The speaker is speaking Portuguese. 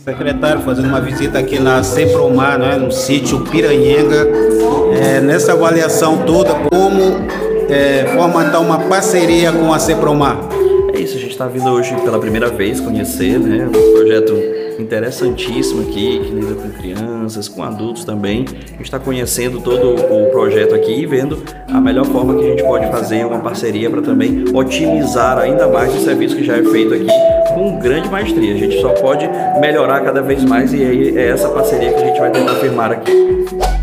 Secretário, fazendo uma visita aqui na Sepromar, né, no sítio Piranhenga, nessa avaliação toda, como formatar uma parceria com a Sepromar. É isso, a gente está vindo hoje pela primeira vez conhecer, né, um projeto interessantíssimo aqui, que lida com crianças, com adultos também. A gente está conhecendo todo o projeto aqui e vendo a melhor forma que a gente pode fazer uma parceria para também otimizar ainda mais o serviço que já é feito aqui com grande maestria. A gente só pode melhorar cada vez mais e aí é essa parceria que a gente vai tentar firmar aqui.